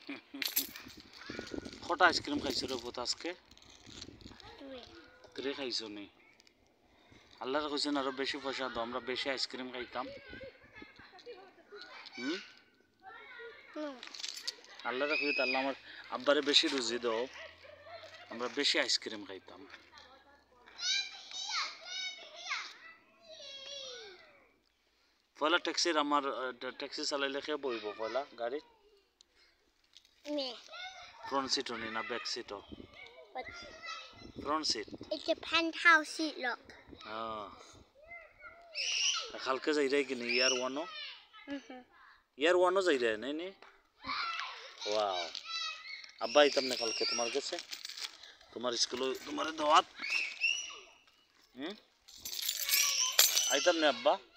কটা আইসক্রিম খাইছো রে পুত আজকে? তুই খাইছো নি? আল্লাহর কইছেন আরো বেশি পয়সা দাও, আমরা বেশি আইসক্রিম খাইতাম। আল্লাহর কইতে আল্লাহ আমার আব্বারে বেশি রুজি দাও, আমরা বেশি আইসক্রিম খাইতাম। পয়লা ট্যাক্সির আমার ট্যাক্সি চালাইলে কে বইব পয়লা গাড়ি? ফ্রন্ট সিটও নি না ব্যাক সিটও? Front seat. It's a penthouse seat, look. কালকে যাই রে কিনি ইয়ার ওয়ানও? ইয়ার ওয়ানও যাই রে নাই নি? ওয়াও, আব্বা আইতাম না কালকে তোমার কাছে, তোমার স্কুলে তোমার দাওয়াত। আইতাম না আব্বা?